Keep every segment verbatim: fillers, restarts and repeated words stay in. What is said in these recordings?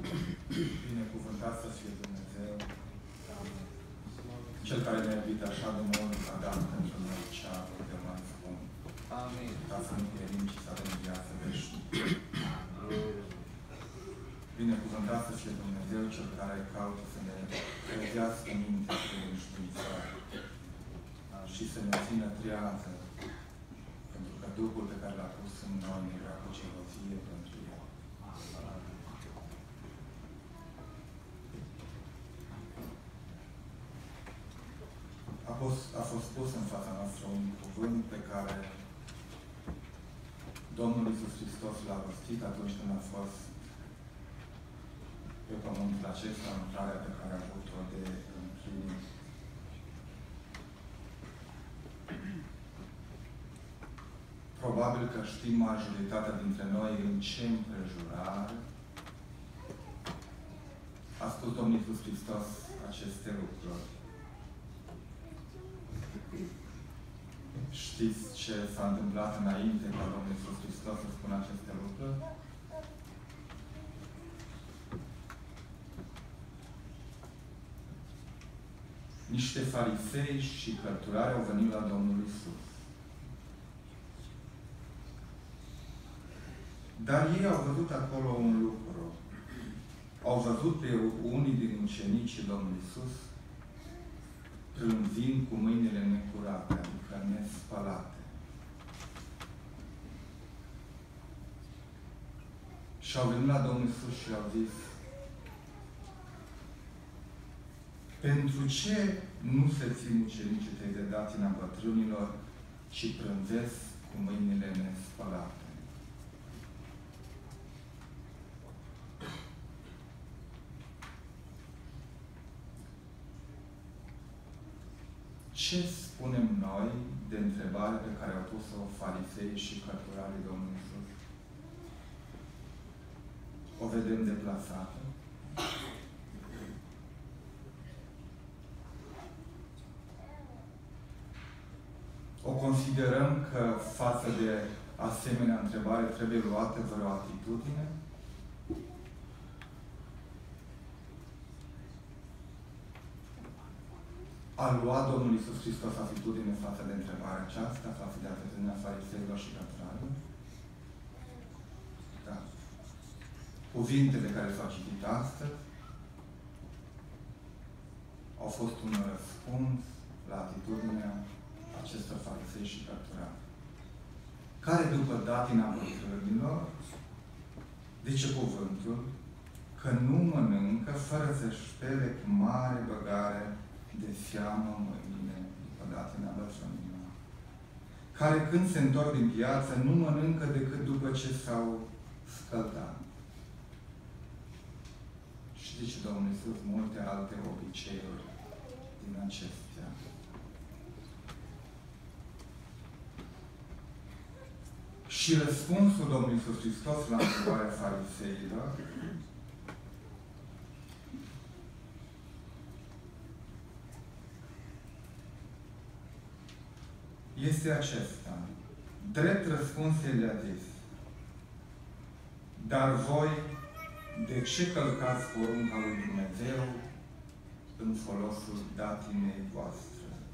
Binecuvântat să fie Dumnezeu, Cel care ne-a iubit așa de mult, a dat pentru noi cea de mai scump. Amin. Ca să nu pierim, ci să avem viață veșnică. Binecuvântat să fie Dumnezeu, Cel care caută să ne credească mintea prin științare și să ne țină trează, pentru că Duhul pe care l-a pus în noi era cu celozie pentru El. A fost, a fost pus în fața noastră un cuvânt pe care Domnul Iisus Hristos l-a rostit atunci când a fost pe pământul acesta, în lucrarea pe care a avut-o de împlinit. Probabil că știm majoritatea dintre noi în ce împrejurare a spus Domnul Iisus Hristos aceste lucruri. Știți ce s-a întâmplat înainte ca Domnul Iisus Hristos să spună aceste lucruri? Niște farisei și cărturari au venit la Domnul Iisus. Dar ei au văzut acolo un lucru. Au văzut pe unii din ucenicii Domnului Iisus plânzind cu mâinile necurate, adică nespălate. Și au venit la Domnul Iisus și au zis: pentru ce nu se țin ucenicii tăi de datina bătrânilor, ci plânzesc cu mâinile nespălate? Ce spunem noi de întrebare pe care au pus-o farisei și cărturarii Domnului Iisus? O vedem deplasată. O considerăm că față de asemenea întrebare trebuie luată vreo atitudine? A luat Domnul Iisus Hristos atitudine față de întrebarea aceasta, față de atitudinea fariseilor și cărturarilor? Da. Cuvintele care s-au citit astăzi au fost un răspuns la atitudinea acestor farisei și cărturari, care, după datina bătrânilor, zice cuvântul că nu mănâncă fără să-și spele cu mare băgare de seamă mâinile după datina bătrânilor, care, când se întorc din piață, nu mănâncă decât după ce s-au scăldat. Și zice Domnul Iisus multe alte obiceiuri din acestea. Și răspunsul Domnului Iisus Hristos la întrebarea fariseilor este acesta. Drept răspuns el le-a zis: dar voi de ce călcați porunca lui Dumnezeu în folosul datinei voastre?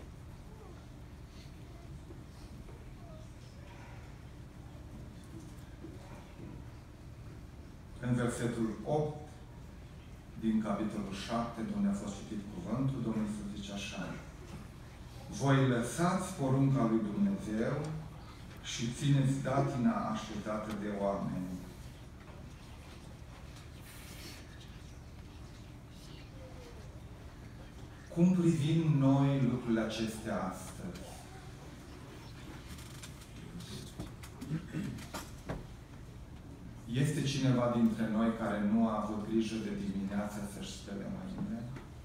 În versetul opt din capitolul șapte, unde a fost citit cuvântul, Domnul Iisus zice așa: voi lăsați porunca lui Dumnezeu și țineți datina așteptată de oameni. Cum privim noi lucrurile acestea astăzi? Este cineva dintre noi care nu a avut grijă de dimineață să-și spele mâinile?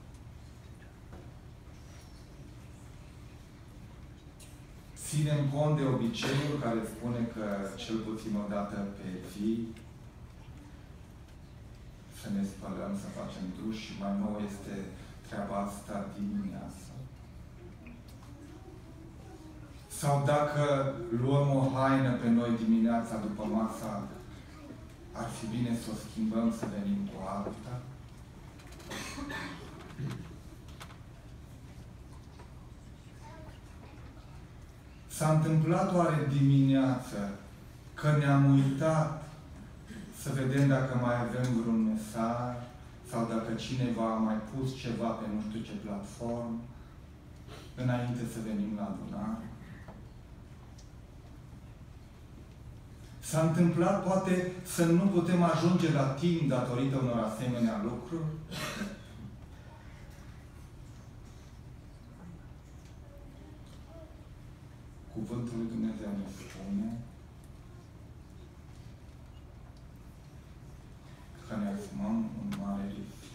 Ținem cont de obiceiul care spune că cel puțin o dată pe zi să ne spălăm, să facem duș și mai nou este treaba asta dimineața. Sau dacă luăm o haină pe noi dimineața după masa, ar fi bine să o schimbăm, să venim cu alta? S-a întâmplat oare dimineață că ne-am uitat să vedem dacă mai avem vreun mesaj sau dacă cineva a mai pus ceva pe nu știu ce platformă înainte să venim la adunare? S-a întâmplat poate să nu putem ajunge la timp datorită unor asemenea lucruri? Cuvântul lui Dumnezeu ne spune că ne asumăm un mare risc.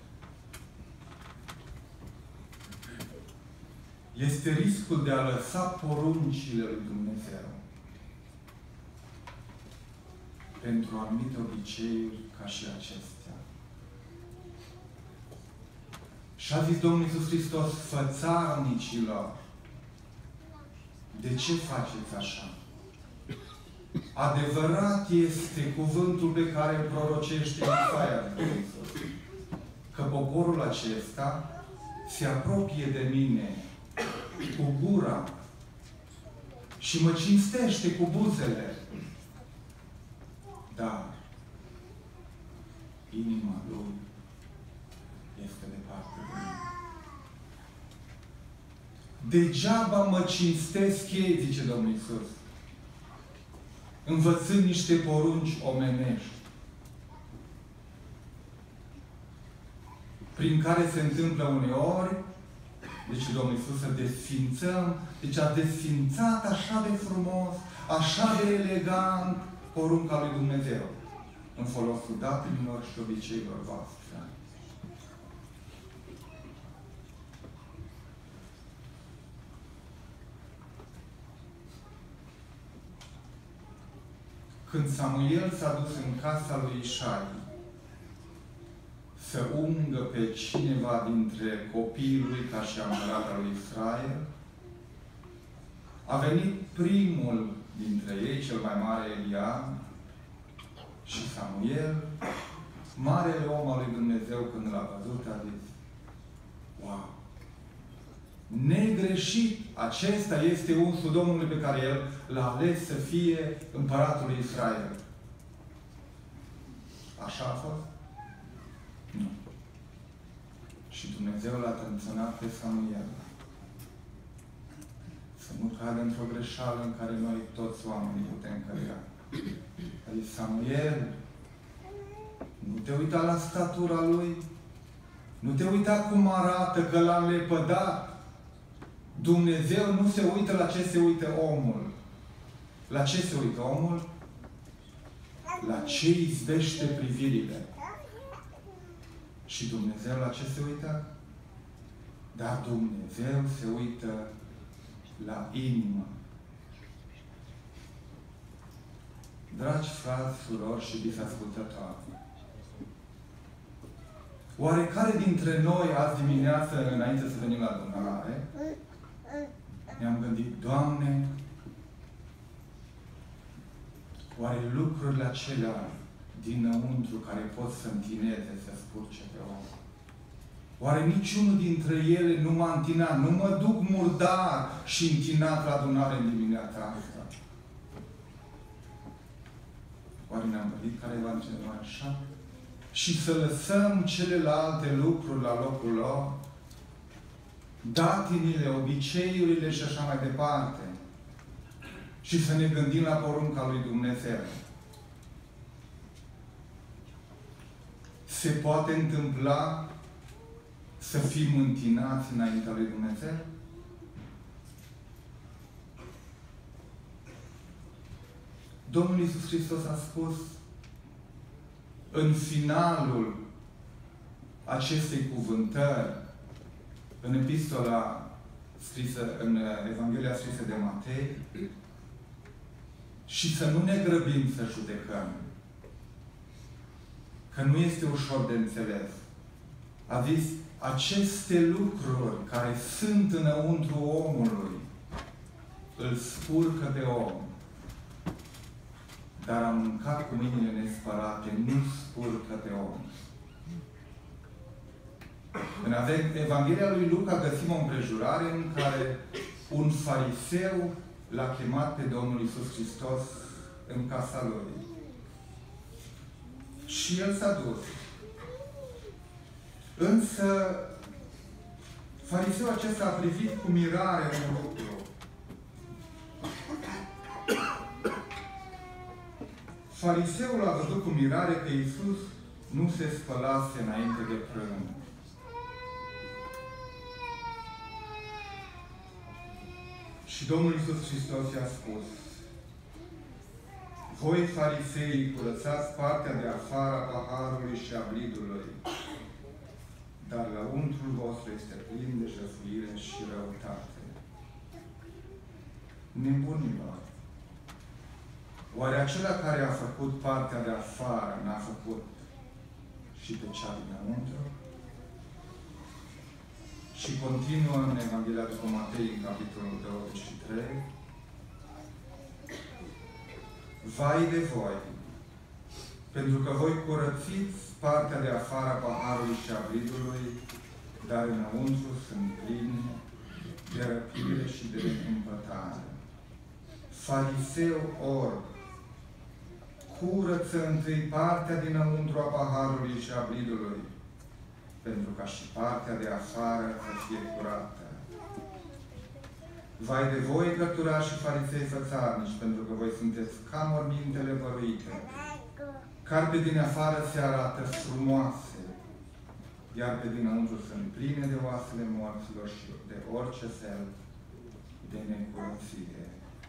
Este riscul de a lăsa poruncile lui Dumnezeu pentru anumite obiceiuri ca și acestea. Și a zis Domnul Iisus Hristos, fățarnicilor, de ce faceți așa? Adevărat este cuvântul pe care îl prorocește Isaia, că poporul acesta se apropie de mine cu gura și mă cinstește cu buzele, dar inima lui este departe de mine. Degeaba mă cinstesc ei, zice Domnul Iisus, învățând niște porunci omenești, prin care se întâmplă uneori, deci Domnul Iisus, să desfințăm, deci a desfințat așa de frumos, așa de elegant porunca lui Dumnezeu, în folosul datinilor și obiceiilor voastre. Când Samuel s-a dus în casa lui Ișai să ungă pe cineva dintre copiii lui ca și împărat al lui Israel, a venit primul dintre ei, cel mai mare Eliab, și Samuel, marele om al lui Dumnezeu, când l-a văzut, a zis, wow! Negreșit, acesta este unsul Domnului pe care El l-a ales să fie împăratul lui Israel. Așa a fost? Nu. Și Dumnezeu l-a atenționat pe Samuel să nu cadă într-o greșeală în care noi toți oamenii putem cădea. A zis, Samuel, nu te uita la statura lui, nu te uita cum arată, că l-a lepădat. Dumnezeu nu se uită la ce se uită omul. La ce se uită omul? La ce izbește privirile. Și Dumnezeu la ce se uită? Dar Dumnezeu se uită la inimă. Dragi frați, surori și iubiți ascultători, oarecare dintre noi azi dimineață, înainte să venim la adunare, ne-am gândit, Doamne, oare lucrurile acelea dinăuntru care pot să întineze, să spurce pe om, oare niciunul dintre ele nu m-a întinat, nu mă duc murdar și întinat la adunare în dimineața asta? Oare ne-am gândit careva dintre noi așa? Și să lăsăm celelalte lucruri la locul lor? Datinile, obiceiurile și așa mai departe. Și să ne gândim la porunca lui Dumnezeu. Se poate întâmpla să fim întinați înaintea lui Dumnezeu? Domnul Iisus Hristos a spus în finalul acestei cuvântări, în epistola scrisă, în Evanghelia scrisă de Matei, și să nu ne grăbim să judecăm, că nu este ușor de înțeles. A zis, aceste lucruri care sunt înăuntru omului, îl spurcă pe om. dar a mâncat cu mâinile nespălate nu spurcă pe om. În Evanghelia lui Luca găsim o împrejurare în care un fariseu l-a chemat pe Domnul Iisus Hristos în casa lui. Și el s-a dus. Însă, fariseul acesta a privit cu mirare un lucru. Fariseul a văzut cu mirare că Iisus nu se spălase înainte de prânz. Și Domnul Iisus Hristos i-a spus: voi, farisei, curățați partea de afară a paharului și a blidului, dar lăuntrul vostru este plin de jăfuire și răutate. Nebunilor! Oare acela care a făcut partea de afară n-a făcut și pe cea dinăuntru? Și continuă în Evanghelia după Matei, în capitolul douăzeci și trei. Vai de voi, pentru că voi curățiți partea de afară a paharului și a blidului, dar înăuntru sunt plini de răpire și de necumpătare. Fariseu orb, curăță întâi partea dinăuntru a paharului și a blidului, pentru ca și partea de afară să fie curată. Vai de voi, cărturași și farisei fățarnici, pentru că voi sunteți ca mormintele văruite. Carpe din afară se arată frumoase, iar pe dinăuntru sunt pline de oasele morților și de orice fel de necurăție.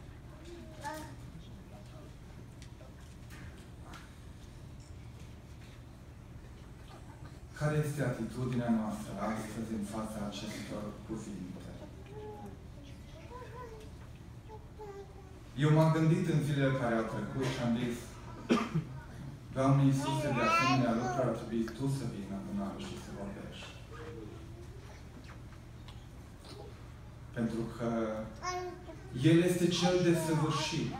Care este atitudinea noastră astăzi în fața acestor cuvinte? Eu m-am gândit în zilele care au trecut și am zis: Doamne Iisuse, de asemenea lucruri ar trebui Tu să vii în adunare și să vorbești. Pentru că El este Cel desăvârșit.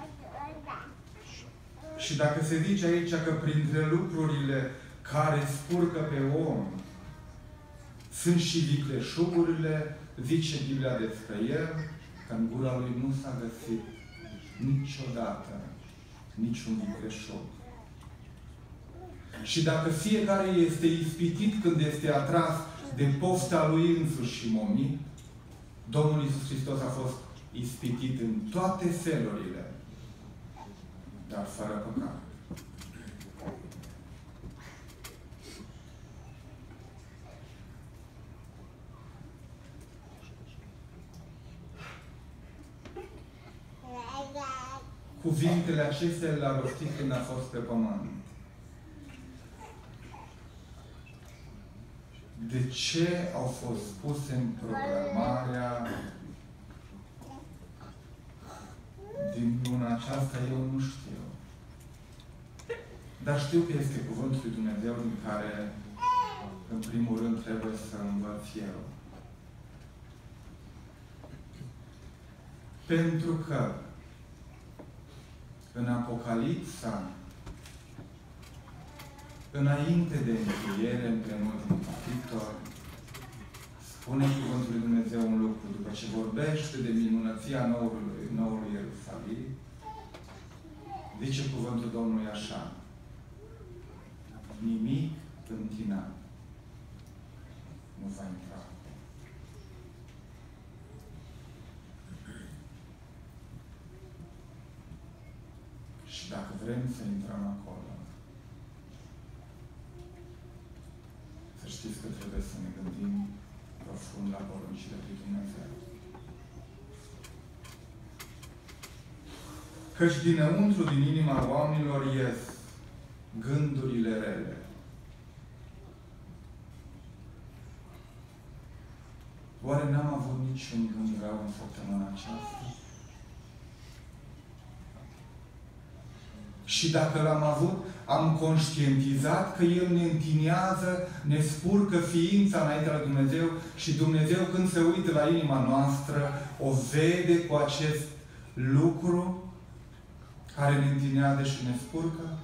Și dacă se zice aici că printre lucrurile care spurcă pe om sunt și vicleșugurile, zice Biblia despre El că în gura Lui nu s-a găsit niciodată niciun vicleșug. Și dacă fiecare este ispitit când este atras de pofta lui însuși și momit, Domnul Iisus Hristos a fost ispitit în toate felurile, dar fără păcat. Cuvintele acestea le-a rostit când a fost pe pământ. De ce au fost puse în programarea din luna aceasta, eu nu știu. Dar știu că este Cuvântul lui Dumnezeu din care, în primul rând, trebuie să învăț eu. Pentru că în Apocalipsa, înainte de încheiere, în penultimul capitol, spune Cuvântul lui Dumnezeu un lucru. După ce vorbește de minunăția noului, noului Ierusalim, zice Cuvântul Domnului așa: nimic întinat nu va intra. Și dacă vrem să intrăm acolo, să știți că trebuie să ne gândim profund la poruncile lui Dumnezeu. Căci dinăuntru, din inima oamenilor, ies gândurile rele. Oare n-am avut niciun gând rău în săptămâna aceasta? Și dacă l-am avut, am conștientizat că El ne întinează, ne spurcă ființa înaintea lui Dumnezeu și Dumnezeu, când se uită la inima noastră, o vede cu acest lucru care ne întineadă și ne spurcă?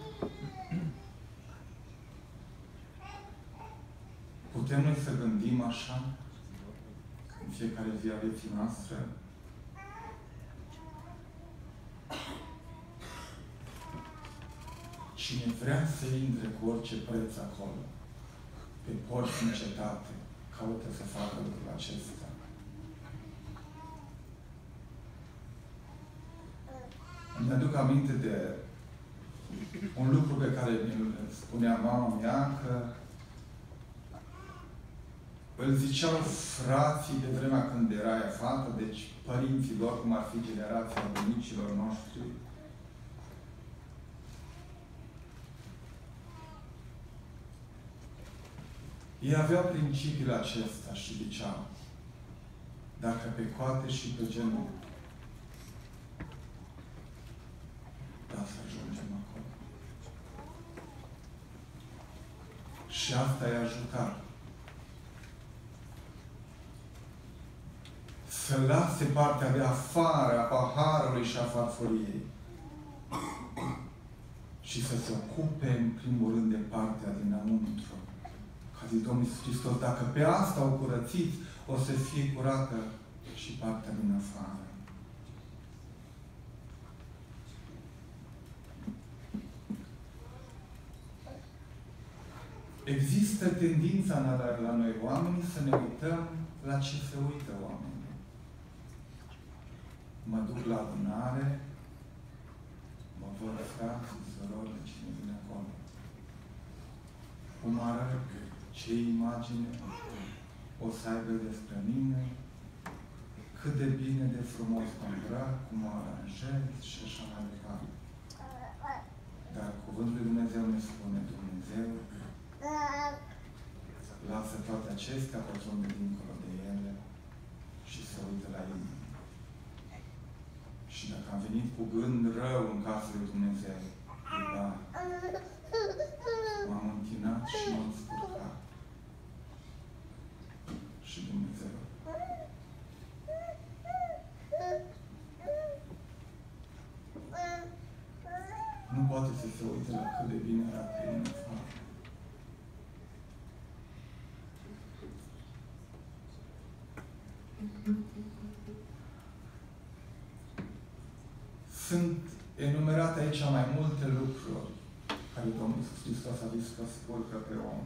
Putem noi să gândim așa în fiecare zi a vieții noastre? Cine vrea să intre cu orice preț acolo, pe porți în cetate, caută să facă lucrul acesta. Îmi aduc aminte de un lucru pe care mi-l spunea mama mea, că îl ziceau frații de vremea când era ea fată, deci părinții lor, cum ar fi generația bunicilor noștri. Ei aveau principiul acesta și ziceau, dacă pe coate și pe genunchi, da, să ajungem acolo. Și asta i-a ajutat. Să lase partea de afară a paharului și a farfuriei și să se ocupe, în primul rând, de partea dinăuntru. Ca zis Domnul Iisus Hristos, dacă pe asta o curățiți, o să fie curată și partea din afară. Există tendința la noi oameni să ne uităm la ce se uită oamenii. Mă duc la adunare, mă văd frații, surori, de cine vine acolo. Cum arăt, ce imagine o să aibă despre mine, cât de bine, de frumos mă îmbrac, cum mă aranjez și așa mai departe. Dar Cuvântul lui Dumnezeu ne spune, Dumnezeu lasă toate acestea, pătrunde dincolo de ele și se uită la inimă. Și dacă am venit cu gând rău în casa lui Dumnezeu, da, m-am închinat și m-am scurcat. Și Dumnezeu nu poate să se uite la cât de bine arată în afară. Sunt enumerate aici mai multe lucruri care Domnul Iisus Hristos a zis că spurcă pe om.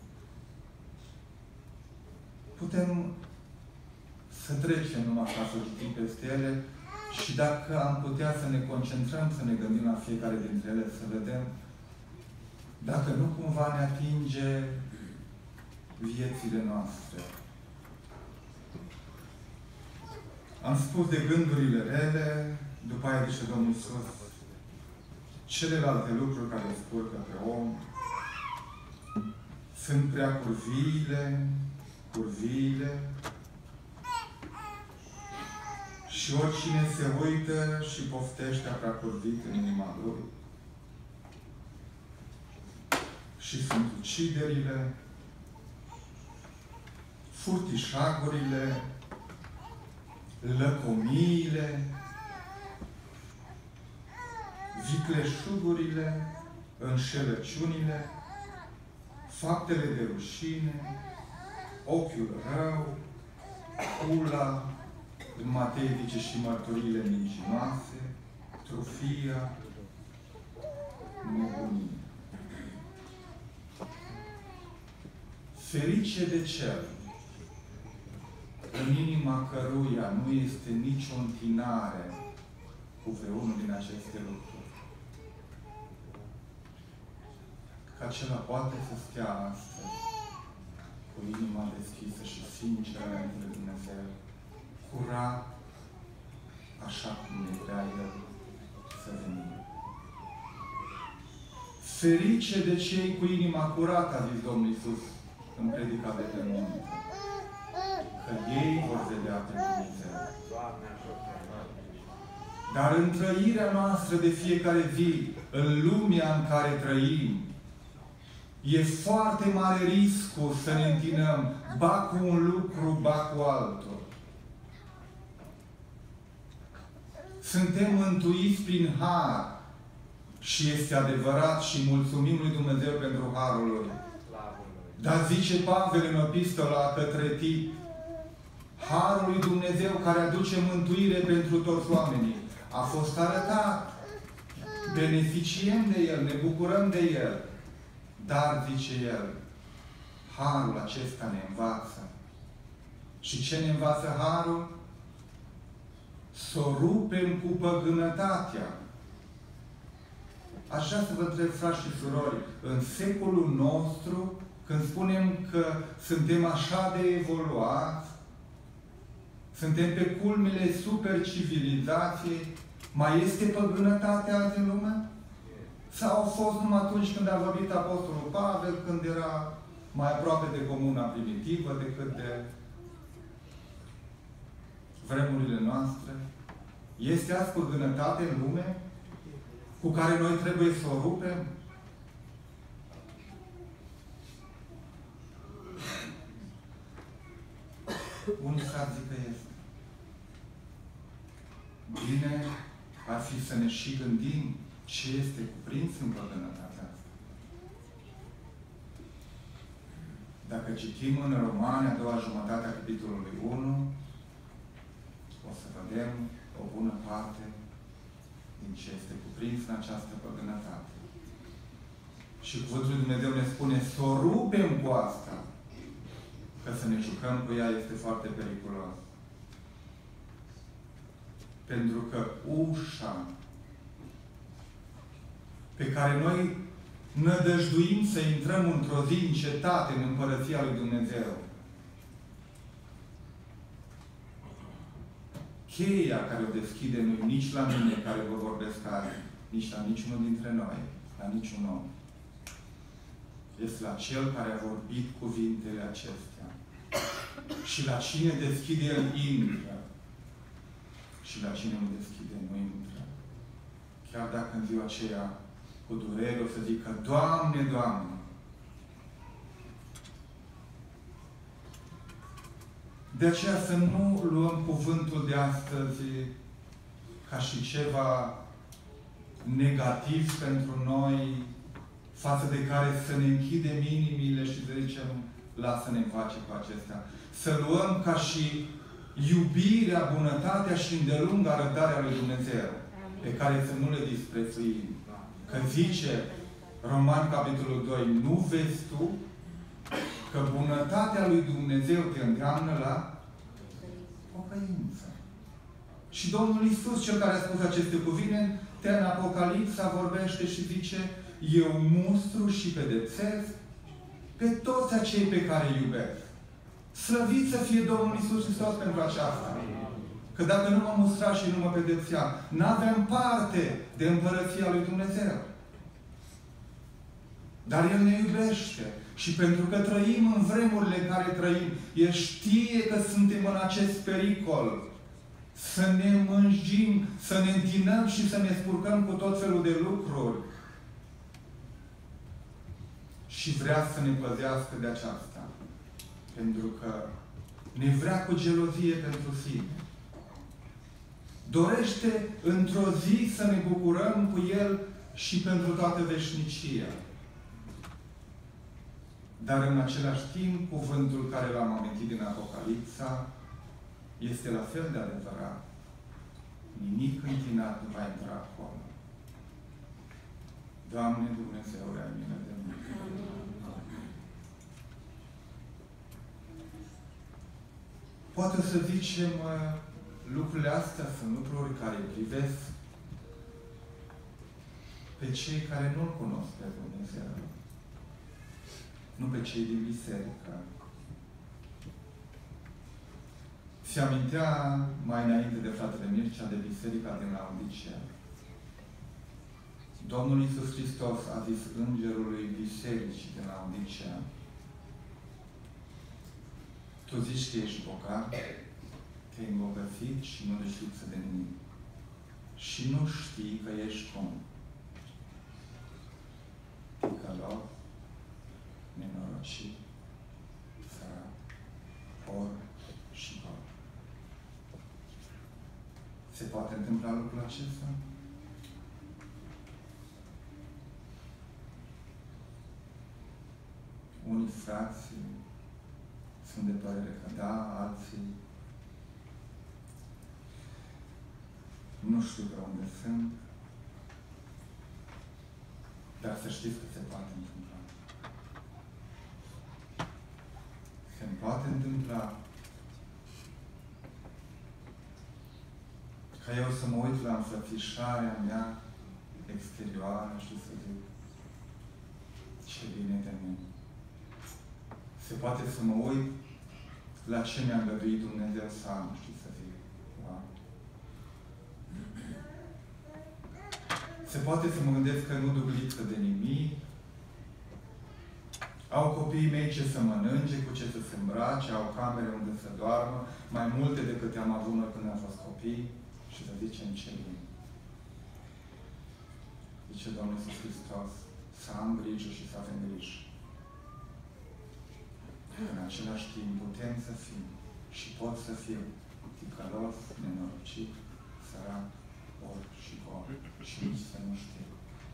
Putem să trecem numai ca să citim peste ele și dacă am putea să ne concentrăm, să ne gândim la fiecare dintre ele, să vedem dacă nu cumva ne atinge viețile noastre. Am spus de gândurile rele, după aia zice Domnul Iisus, celelalte lucruri care spurcă pe om sunt prea curviile, curviile și oricine se uită și poftește prea curvit în inima lui. Și sunt uciderile, furtișagurile, lăcomiile, vicleșugurile, înșelăciunile, faptele de rușine, ochiul rău, ula, în Matei zice și mărturiile mincinoase, trufia, nebunie. Ferice de cel în inima căruia nu este nicio întinare cu vreunul din aceste lucruri. Că acela poate să stea astăzi cu inima deschisă și sinceră înainte de Dumnezeu, curat, așa cum ne vrea El să venim. Ferice de cei cu inima curată, a zis Domnul Iisus în predica de pe munte, că ei vor vedea pe Dumnezeu. Dar în trăirea noastră de fiecare zi, în lumea în care trăim, e foarte mare riscul să ne întinăm, ba cu un lucru, ba cu altul. Suntem mântuiți prin har, Și este adevărat și mulțumim lui Dumnezeu pentru harul lui. Dar zice Pavel în epistola către Tit, harul lui Dumnezeu care aduce mântuire pentru toți oamenii a fost arătat. Beneficiem de el, ne bucurăm de el. Dar, zice el, harul acesta ne învață. Și ce ne învață harul? Să o rupem cu păgânătatea. Aș vrea să vă întreb, frați și surori, în secolul nostru, când spunem că suntem așa de evoluați, suntem pe culmile supercivilizației, mai este păgânătatea azi în lume? Sau a fost numai atunci când a vorbit Apostolul Pavel, când era mai aproape de comuna primitivă decât de vremurile noastre? Este azi păgânătate în lume cu care noi trebuie să o rupem? Unii s-ar zic că este. Bine ar fi să ne și gândim ce este cuprins în păgânătatea asta. Dacă citim în Romani, a doua jumătate a capitolului unu, o să vedem o bună parte din ce este cuprins în această păgânătate. Și Cuvântul lui Dumnezeu ne spune să o rupem cu asta. Că să ne jucăm cu ea este foarte periculos. Pentru că ușa pe care noi nădăjduim să intrăm într-o zi în cetate, în Împărăția lui Dumnezeu, cheia care o deschide nu nici la mine care vă vorbesc azi, nici la niciunul dintre noi, la niciun om. Este la Cel care a vorbit cuvintele acestea. Și la cine deschide El, intră. Și la cine nu deschide, nu intră. Chiar dacă în ziua aceea, cu durere, o să zică, Doamne, Doamne! De aceea să nu luăm cuvântul de astăzi ca și ceva negativ pentru noi, față de care să ne închidem inimile și să zicem, lasă-ne în pace cu acestea. Să luăm ca și iubirea, bunătatea și îndelunga răbdarea lui Dumnezeu, pe care să nu le disprețuim. Că zice Roman, capitolul doi, nu vezi tu că bunătatea lui Dumnezeu te îndeamnă la pocăință. Și Domnul Iisus, Cel care a spus aceste cuvinte, în Apocalipsa vorbește și zice, eu mustru și pedepsesc pe toți acei pe care îi iubesc. Slăvit să fie Domnul Iisus Hristos pentru aceasta. Că dacă nu mă mustra și nu mă pedepsea, n-aveam parte de Împărăția lui Dumnezeu. Dar El ne iubește. Și pentru că trăim în vremurile în care trăim, El știe că suntem în acest pericol. Să ne mânjim, să ne întinăm și să ne spurcăm cu tot felul de lucruri. Și vrea să ne păzească de aceasta. Pentru că ne vrea cu gelozie pentru sine. Dorește într-o zi să ne bucurăm cu El și pentru toată veșnicia. Dar în același timp, cuvântul care l-am amintit din Apocalipsa este la fel de adevărat. Nimic întinat nu va intra acolo. Doamne Dumnezeule, ai milă de mine. Poate să zicem, lucrurile astea sunt lucruri care privesc pe cei care nu-L cunosc pe Dumnezeu. Nu pe cei din biserică. Se amintea mai înainte de fratele Mircea de biserica din Laodicea. Domnul Iisus Hristos a zis îngerului bisericii din Laodicea, tu zici că ești bogat, te-ai îmbogățit și nu ești lipsă de nimic. Și nu știi că ești cum? Ticălos, nenorocit, sărac, or și gol. Se poate întâmpla lucrul acesta? frații sunt de părere că da, alții nu știu pe unde sunt, dar să știți că se poate întâmpla. Se poate întâmpla ca eu să mă uit la înfățișarea mea exterioară și să zic ce bine de mine. Se poate să mă uit la ce mi-a îngăduit Dumnezeu să am și să zic, wow. Se poate să mă gândesc că nu duc lipsă de nimic, au copiii mei ce să mănânce, cu ce să se îmbrace, au camere unde să doarmă, mai multe decât am avut noi când am fost copii, și să zicem ce bine. Zice Domnul Iisus Hristos, să am grijă și să avem grijă. În același timp putem să fim și pot să fiu ticălos, nenorocit, sărac, or și gol și nici să nu știu.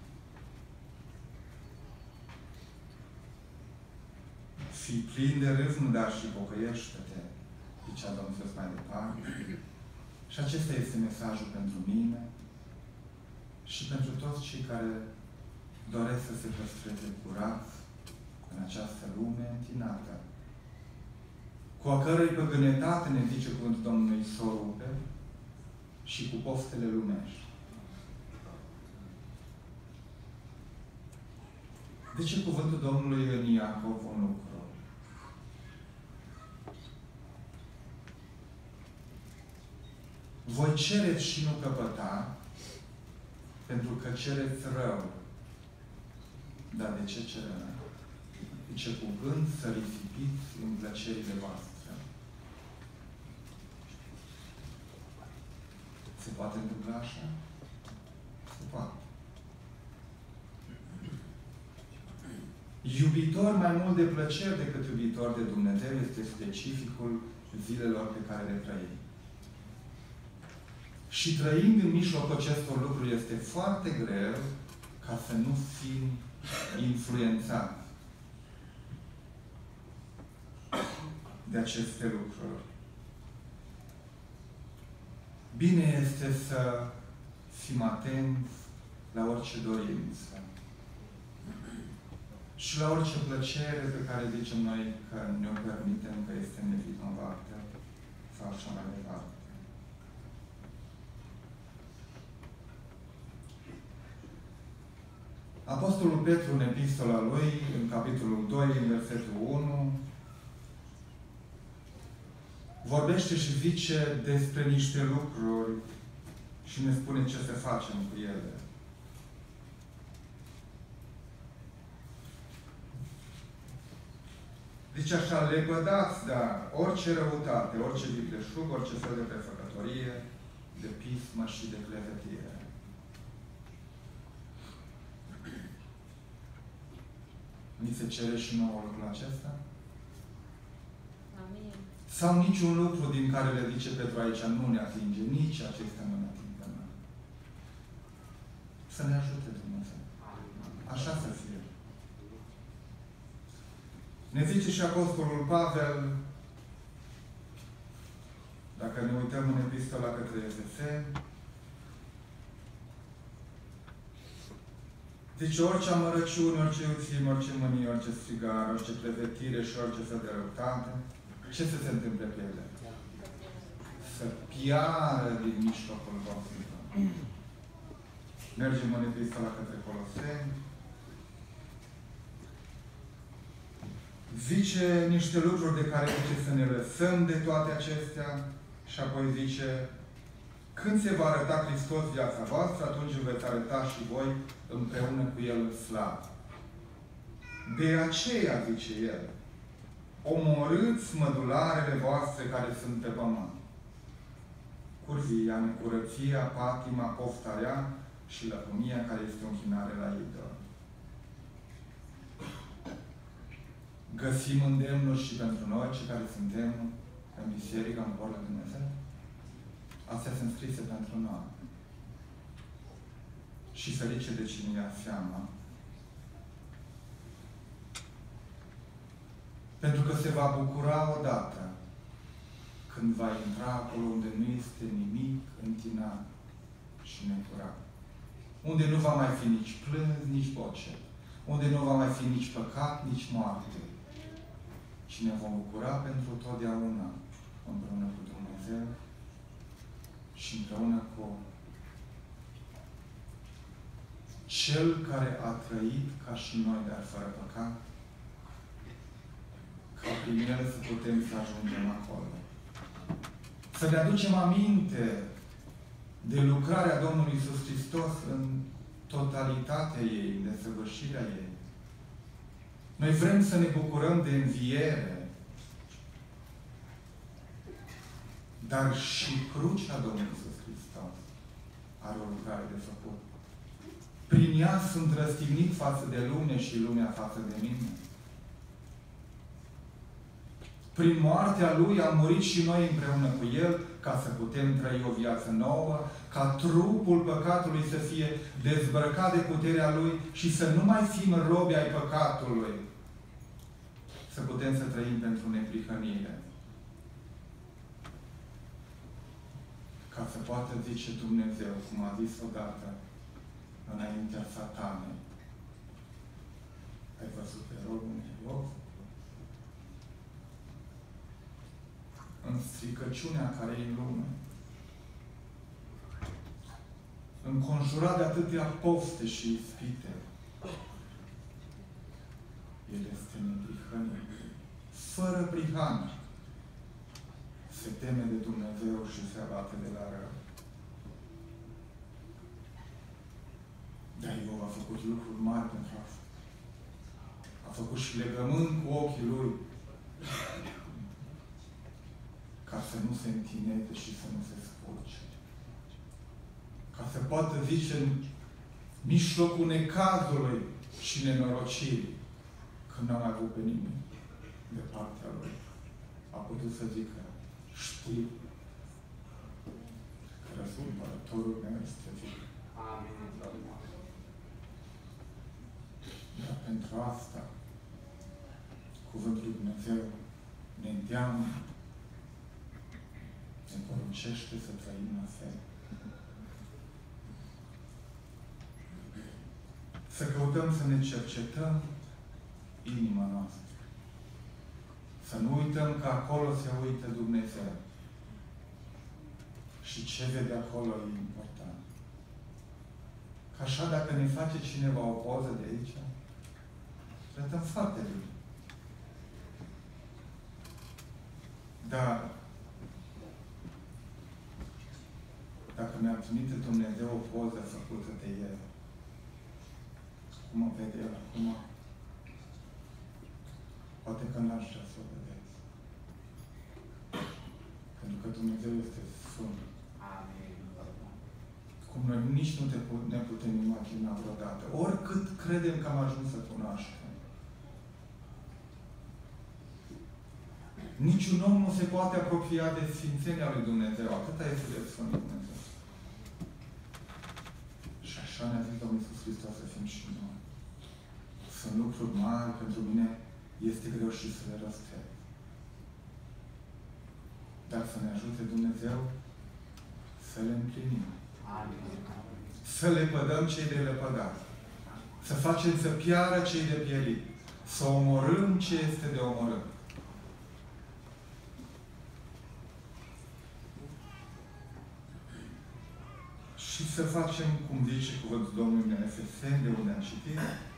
Fii plin de râvnă, dar și pocăiește-te, zicea Domnul Iisus mai departe. Și acesta este mesajul pentru mine și pentru toți cei care doresc să se păstreze curați în această lume întinată, cu a cărei păgânătate, ne zice cuvântul Domnului, s-o rupe, și cu poftele lumești. De ce cuvântul Domnului în Iacov un lucru? Voi cereți și nu căpăta, pentru că cereți rău. Dar de ce cere rău? Zice, cu gând să risipiți în plăcerile voastre. Se poate întâmpla așa? Se poate. Iubitor mai mult de plăceri decât iubitor de Dumnezeu este specificul zilelor pe care le trăim. Și trăind în mijlocul acestor lucruri este foarte greu ca să nu fim influențați de aceste lucruri. Bine este să fim atenți la orice dorință și la orice plăcere pe care zicem noi că ne-o permitem, că este nevinovată sau așa mai departe. Apostolul Petru, în epistola lui, în capitolul doi, în versetul unu, vorbește și zice despre niște lucruri și ne spune ce să facem cu ele. Zice așa, lepădați, dar orice răutate, orice vicleșug, orice fel de prefăcătorie, de pismă și de clevetire. Ni se cere și nouă lucrul acesta? Amin. Sau niciun lucru din care le zice Petru aici nu ne atinge, nici acestea nu ne ating pe noi. Să ne ajute Dumnezeu. Așa să fie. Ne zice și Apostolul Pavel, dacă ne uităm în epistola către Efeseni, zice, orice amărăciune, orice iuțime, orice mânie, orice strigar, orice clevetire și orice fel de răutate, ce să se întâmple cu ele? Să piară din mijlocul vostru. Mergem în epistola către Coloseni. Zice niște lucruri de care zice să ne lăsăm de toate acestea și apoi zice, când se va arăta Hristos viața voastră, atunci îl veți arăta și voi împreună cu El în slavă. De aceea, zice El, omorâți mădularele voastre care sunt pe pământ. Curvia, necurăția, patima, pofta rea și lăcomia care este o închinare la idol. Găsim îndemnuri și pentru noi, cei care suntem în biserică, în poporul lui Dumnezeu? Astea sunt scrise pentru noi. Și ferice de cine ia seama Pentru că se va bucura odată când va intra acolo unde nu este nimic întinat și necurat. Unde nu va mai fi nici plâns, nici bocet. Unde nu va mai fi nici păcat, nici moarte. Și ne vom bucura pentru totdeauna împreună cu Dumnezeu și împreună cu Cel care a trăit ca și noi, dar fără păcat, ca prin El să putem să ajungem acolo. Să ne aducem aminte de lucrarea Domnului Iisus Hristos în totalitatea ei, în desăvârșirea ei. Noi vrem să ne bucurăm de înviere, dar și crucea Domnului Iisus Hristos are o lucrare de făcut. Prin ea sunt răstignit față de lume și lumea față de mine. Prin moartea Lui am murit și noi împreună cu El, ca să putem trăi o viață nouă, ca trupul păcatului să fie dezbrăcat de puterea Lui și să nu mai fim robi ai păcatului. Să putem să trăim pentru neprihănire. Ca să poată zice Dumnezeu, cum a zis odată înaintea Satanei: ai văzut pe robul meu Iov? În stricăciunea care e în lume, înconjurat de atâtea pofte și ispite, El este neprihănit, fără prihană. Se teme de Dumnezeu și se abate de la rău. Dar Iov a făcut lucruri mari pentru asta. A făcut și legământ cu ochii lui, ca să nu se întineze și să nu se spurce. Ca să poată zice în mijlocul necazului și nenorocirii, când n-a mai avut pe nimeni de partea lui, a putut să zică: știu că răscumpărătorul meu este viu. Amin. Dar pentru asta, Cuvântul lui Dumnezeu ne îndeamnă, ne poruncește să trăim la fel. Să căutăm să ne cercetăm inima noastră. Să nu uităm că acolo se uită Dumnezeu. Și ce vede acolo e important. Că așa, dacă ne face cineva o poză de aici, arătăm foarte bine. Dar dacă mi-ar trimite Dumnezeu o poză făcută de El, cum o vede El acum, poate că n-aș vrea să o vedeți. Pentru că Dumnezeu este Sfânt. Amin. Cum noi nici nu te put, ne putem imagina vreodată. Oricât credem că am ajuns să cunoaștem. Niciun om nu se poate apropia de sfințenia lui Dumnezeu. Atâta este de Sfânt Dumnezeu. Și așa ne-a zis Domnul Iisus Hristos să fim și noi. Sunt lucruri mari, pentru mine este greu și să le răstea. Dar să ne ajute Dumnezeu să le împlinim. Amin. Să le pădăm cei de lepădat. Să facem să piară cei de pierit. Să omorâm ce este de omorât. Și să facem, cum zice cuvântul Domnului în Efeseni, de unde am citit,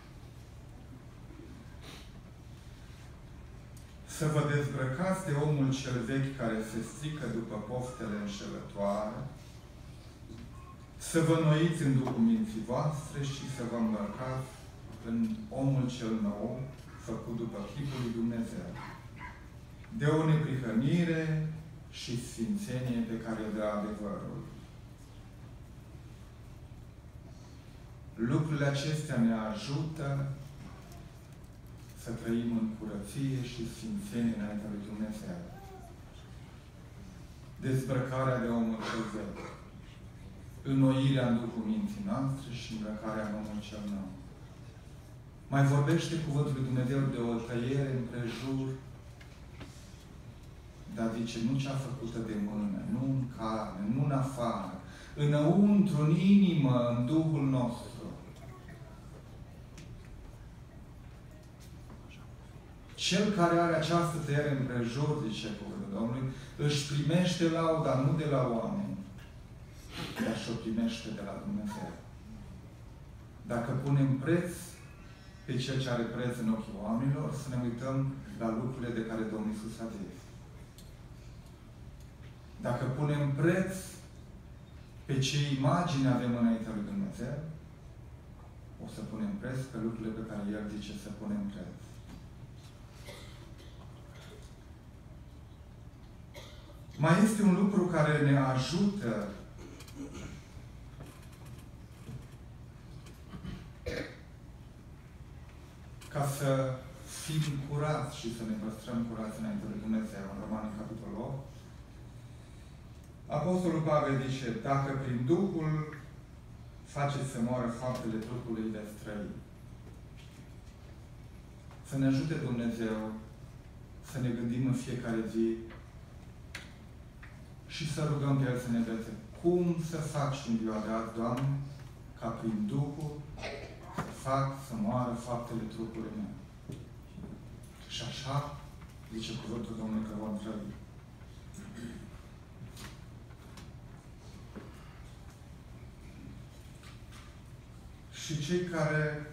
să vă dezbrăcați de omul cel vechi care se strică după poftele înșelătoare, să vă înnoiți în Duhul minții voastre și să vă îmbrăcați în omul cel nou, făcut după chipul lui Dumnezeu, de o neprihănire și sfințenie pe care o dă adevărul. Lucrurile acestea ne ajută să trăim în curăție și sfințenie înaintea lui Dumnezeu. Dezbrăcarea de omul cel vechi, înnoirea în Duhul minții noastre și îmbrăcarea în omul cel nou. Mai vorbește Cuvântul lui Dumnezeu de o tăiere împrejur dar zice, nu cea făcută de mână, nu în carne, nu în afară, înăuntru, în inimă, în Duhul nostru. Cel care are această tăiere împrejur, zice cuvântul Domnului, își primește lauda nu de la oameni, dar și-o primește de la Dumnezeu. Dacă punem preț pe Cel ce are preț în ochii oamenilor, să ne uităm la lucrurile de care Domnul Iisus a zis. Dacă punem preț pe ce imagine avem înaintea lui Dumnezeu, o să punem preț pe lucrurile pe care El zice să punem preț. Mai este un lucru care ne ajută ca să fim curați și să ne păstrăm curați înainte de Dumnezeu. În Romani, capitolul opt, Apostolul Pavel zice, dacă prin Duhul faceți să moară faptele trupului de străini, să ne ajute Dumnezeu să ne gândim în fiecare zi și să rugăm pe El să ne învețe cum să fac și în ziua de azi, Doamne, ca prin Duhul să fac să moară faptele trupului meu. Și așa, zice cuvântul Domnului, că vom trăi. Și cei care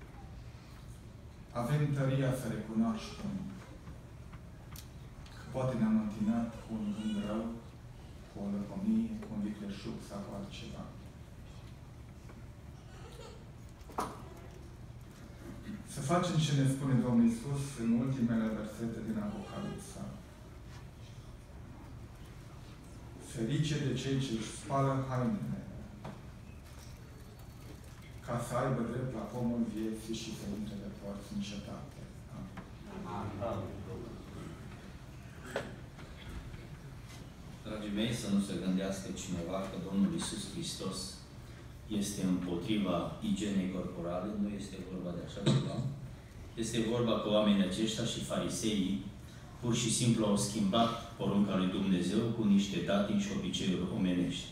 avem tăria să recunoaștem că poate ne-am întinat cu un gând rău, cu o lăcomie, cu un vicleșug sau cu altceva. Să facem ce ne spune Domnul Iisus în ultimele versete din Apocalipsa. Ferice de cei ce își spală hainele, ca să aibă drept la pomul vieții și să intre de porți în cetate. Amin. Dragii mei, să nu se gândească cineva că Domnul Iisus Hristos este împotriva igienei corporale, nu este vorba de așa ceva. Este vorba că oamenii aceștia și fariseii pur și simplu au schimbat porunca lui Dumnezeu cu niște datini și obiceiuri omenești.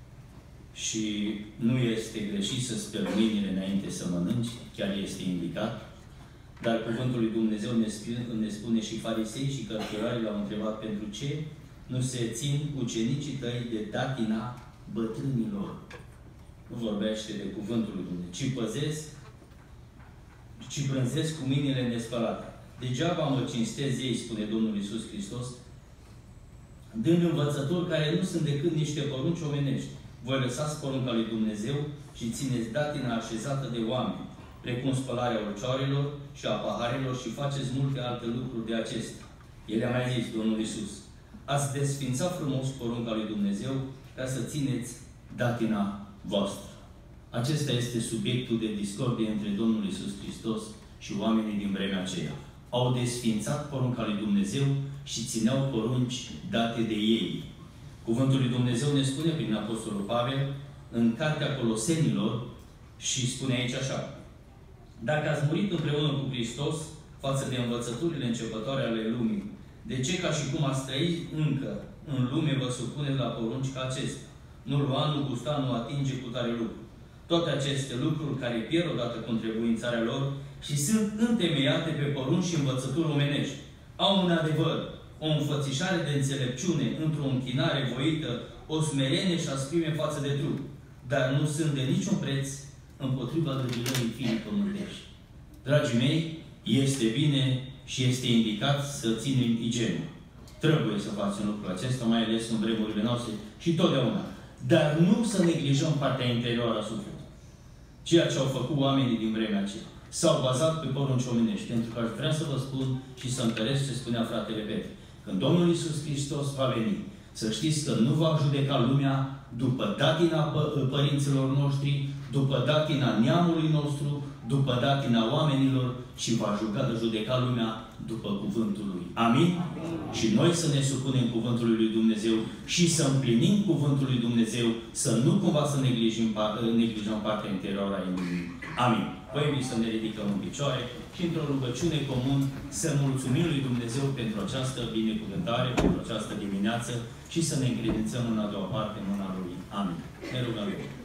Și nu este greșit să speli mâinile înainte să mănânci, chiar este indicat, dar cuvântul lui Dumnezeu ne spune, ne spune și farisei și cărturarii l-au întrebat pentru ce nu se țin ucenicii tăi de datina bătrânilor. Nu vorbește de cuvântul lui Dumnezeu, ci păzesc, ci brânzesc cu mâinile nespălate. Degeaba mă cinstez ei, spune Domnul Iisus Hristos, dând învățători care nu sunt decât niște porunci omenești. Voi lăsați porunca lui Dumnezeu și țineți datina așezată de oameni, precum spălarea ulcioarelor și a paharelor și faceți multe alte lucruri de acestea. El a mai zis, Domnul Iisus, ați desfințat frumos porunca lui Dumnezeu ca să țineți datina voastră. Acesta este subiectul de discordie între Domnul Iisus Hristos și oamenii din vremea aceea. Au desfințat porunca lui Dumnezeu și țineau porunci date de ei. Cuvântul lui Dumnezeu ne spune prin Apostolul Pavel în Cartea Colosenilor și spune aici așa: dacă ați murit împreună cu Hristos față de învățăturile începătoare ale lumii, de ce ca și cum ați trăit încă în lume vă supuneți la porunci ca acestea? Nu lua, nu gusta, nu atinge cu tare lucru. Toate aceste lucruri care pierd odată cu întrebuințarea lor și sunt întemeiate pe porunci și învățături omenești. Au un adevăr, o înfățișare de înțelepciune într-o închinare voită, o smerenie și asprime față de trup, dar nu sunt de niciun preț împotriva gândilării firii pământești. Dragii mei, este bine și este indicat să ținem igienă. Trebuie să facem lucrul acesta, mai ales în vremurile noastre și totdeauna. Dar nu să neglijăm partea interioară a sufletului. Ceea ce au făcut oamenii din vremea aceea. S-au bazat pe porunci omenești. Pentru că aș vrea să vă spun și să întăresc ce spunea fratele Petru. Când Domnul Iisus Hristos va veni, să știți că nu va judeca lumea după datina pă părinților noștri, după datina neamului nostru, după datina oamenilor, ci va judeca lumea după cuvântul Lui. Amin? Amin. și noi să ne supunem cuvântului lui Dumnezeu și să împlinim cuvântul lui Dumnezeu, să nu cumva să neglijăm, neglijăm partea interioară a inimii. Amin. Vă invit să ne ridicăm în picioare și într-o rugăciune comun să mulțumim lui Dumnezeu pentru această binecuvântare, pentru această dimineață și să ne încredințăm în a doua parte în mâna Lui. Amin. Ne rugăm.